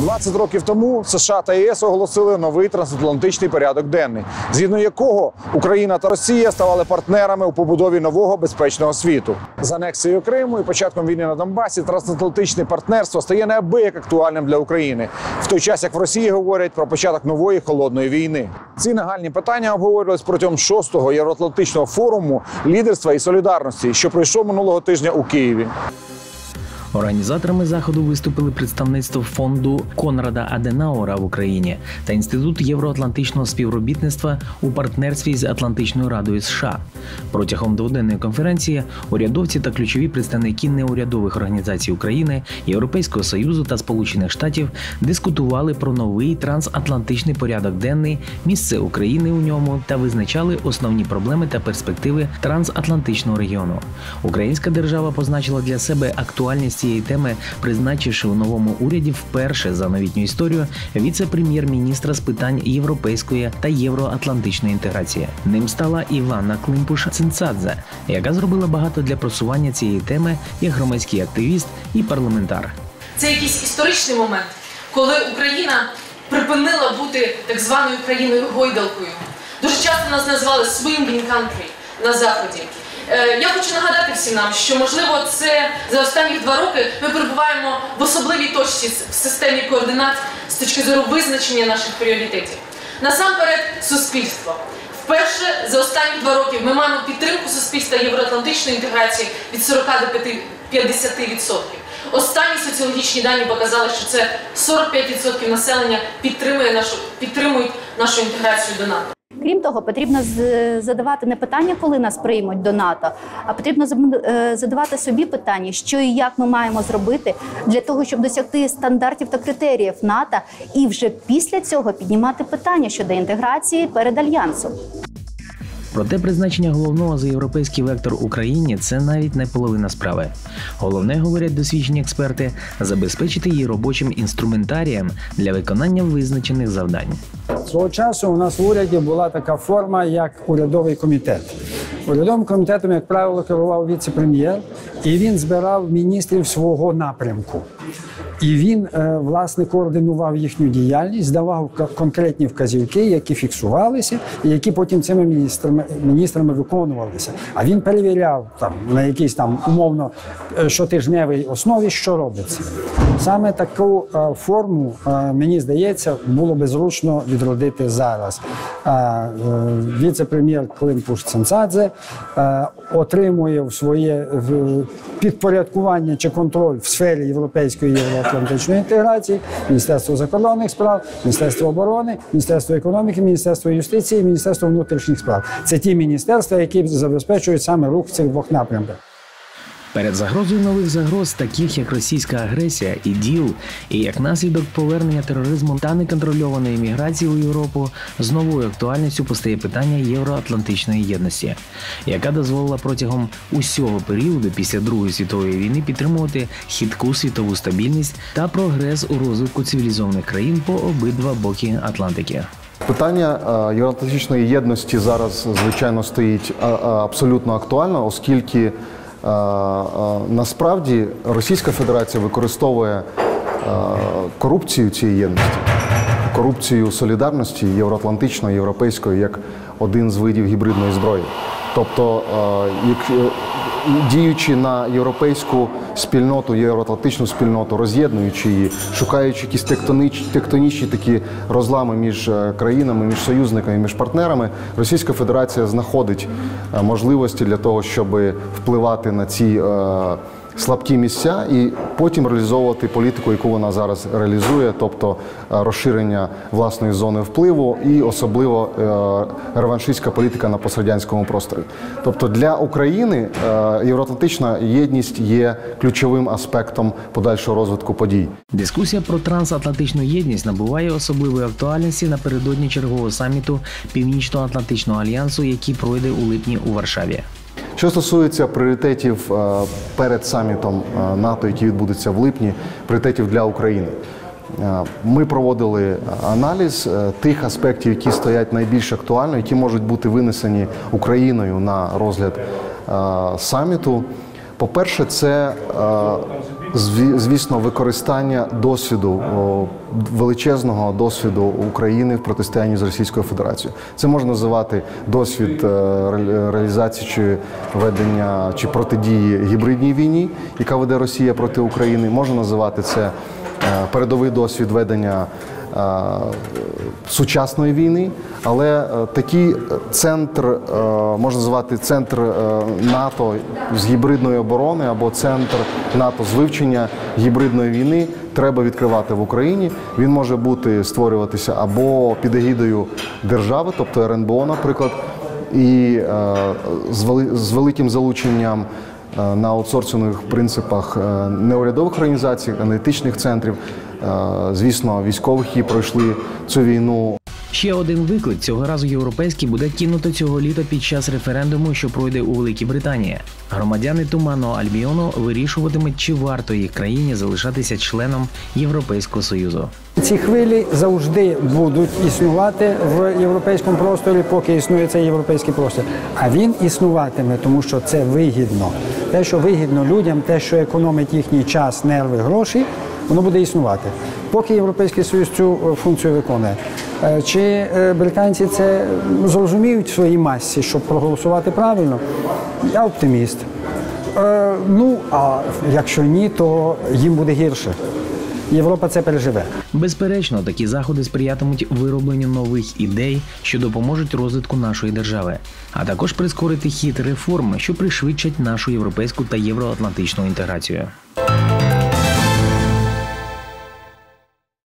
20 років тому США та ЄС оголосили новий трансатлантичний порядок денний, згідно якого Україна та Росія ставали партнерами у побудові нового безпечного світу. З анексією Криму і початком війни на Донбасі трансатлантичне партнерство стає неабияк актуальним для України, в той час як в Росії говорять про початок нової холодної війни. Ці нагальні питання обговорювалися протягом 6-го Євроатлантичного форуму лідерства і солідарності, що пройшов минулого тижня у Києві. Організаторами заходу виступили представництво фонду Конрада Аденауера в Україні та Інститут євроатлантичного співробітництва у партнерстві з Атлантичною радою США. Протягом дводенної конференції урядовці та ключові представники неурядових організацій України, Європейського Союзу та Сполучених Штатів дискутували про новий трансатлантичний порядок денний, місце України у ньому та визначали основні проблеми та перспективи трансатлантичного регіону. Українська держава позначила для себе актуальність цієї теми, призначивши у новому уряді вперше за новітню історію віце-прем'єр-міністра з питань європейської та євроатлантичної інтеграції. Ним стала Іванна Климпуш-Цинцадзе, яка зробила багато для просування цієї теми як громадський активіст і парламентар. Це якийсь історичний момент, коли Україна припинила бути так званою країною-гойдалкою. Дуже часто нас називали swinging country на Заході. Я хочу нагадати всім нам, що, можливо, це за останні 2 роки ми перебуваємо в особливій точці в системі координат з точки зору визначення наших пріоритетів. Насамперед, суспільство. Вперше за останні 2 роки ми маємо підтримку суспільства євроатлантичної інтеграції від 40 до 50%. Останні соціологічні дані показали, що це 45% населення підтримують нашу інтеграцію до НАТО. Крім того, потрібно задавати не питання, коли нас приймуть до НАТО, а потрібно задавати собі питання, що і як ми маємо зробити для того, щоб досягти стандартів та критеріїв НАТО, і вже після цього піднімати питання щодо інтеграції перед Альянсом. Проте призначення головного за європейський вектор Україні – це навіть не половина справи. Головне, говорять досвідчені експерти, забезпечити її робочим інструментарієм для виконання визначених завдань. Свого часу у нас в уряді була така форма, як урядовий комітет. Урядовим комітетом, як правило, керував віце-прем'єр, і він збирав міністрів свого напрямку. І він, власне, координував їхню діяльність, давав конкретні вказівки, які фіксувалися, і які потім цими міністрами виконувалися. А він перевіряв на якійсь умовно щотижневій основі, що робиться. Саме таку форму, мені здається, було би зручно відродити зараз. Віце-прем'єр Климпуш-Цинцадзе отримує в своє підпорядкування чи контроль в сфері європейської євроатлантичної інтеграції Міністерство закордонних справ, Міністерство оборони, Міністерство економіки, Міністерство юстиції, Міністерство внутрішніх справ. Це ті міністерства, які забезпечують саме рух в цих 2 напрямках. Перед загрозою нових загроз, таких як російська агресія, іділ, і як наслідок повернення тероризму та неконтрольованої міграції у Європу, з новою актуальністю постає питання євроатлантичної єдності, яка дозволила протягом усього періоду після Другої світової війни підтримувати хитку світову стабільність та прогрес у розвитку цивілізованих країн по обидва боки Атлантики. Питання євроатлантичної єдності зараз, звичайно, стоїть абсолютно актуально, оскільки насправді Російська Федерація використовує корупцію цієї єдності, корупцію солідарності євроатлантичної, європейської, як один з видів гібридної зброї. Тобто, діючи на європейську спільноту, євроатлантичну спільноту, роз'єднуючи її, шукаючи якісь тектонічні такі розлами між країнами, між союзниками, між партнерами, Російська Федерація знаходить можливості для того, щоб впливати на ці слабкі місця і потім реалізовувати політику, яку вона зараз реалізує, тобто розширення власної зони впливу і особливо реваншистська політика на пострадянському просторі. Тобто для України євроатлантична єдність є ключовим аспектом подальшого розвитку подій. Дискусія про трансатлантичну єдність набуває особливої актуальності напередодні чергового саміту Північно-Атлантичного альянсу, який пройде у липні у Варшаві. Що стосується пріоритетів перед самітом НАТО, який відбудеться в липні, пріоритетів для України. Ми проводили аналіз тих аспектів, які стоять найбільш актуально, які можуть бути винесені Україною на розгляд саміту. По-перше, це звісно, використання досвіду, величезного досвіду України в протистоянні з Російською Федерацією. Це можна називати досвід реалізації чи ведення чи протидії гібридній війні, яка веде Росія проти України. Можна називати це передовий досвід ведення сучасної війни, але такий центр, можна назвати центр НАТО з гібридної оборони або центр НАТО з вивчення гібридної війни треба відкривати в Україні. Він може створюватися або під егідою держави, тобто РНБО, наприклад, і з великим залученням на аутсорсингових принципах неурядових організацій, аналітичних центрів, звісно, військових, які пройшли цю війну. Ще один виклик, цього разу європейський, буде кинуто цього літа під час референдуму, що пройде у Великій Британії. Громадяни Туманного Альбіону вирішуватимуть, чи варто їх країні залишатися членом Європейського Союзу. Ці хвилі завжди будуть існувати в європейському просторі, поки існує цей європейський простір. А він існуватиме, тому що це вигідно. Те, що вигідно людям, те, що економить їхній час, нерви, гроші, воно буде існувати. Поки Європейський Союз цю функцію виконує. Чи британці це зрозуміють в своїй масі, щоб проголосувати правильно? Я оптиміст. А якщо ні, то їм буде гірше. Європа це переживе. Безперечно, такі заходи сприятимуть виробленню нових ідей, що допоможуть розвитку нашої держави, а також прискорити хід реформ, що пришвидшать нашу європейську та євроатлантичну інтеграцію.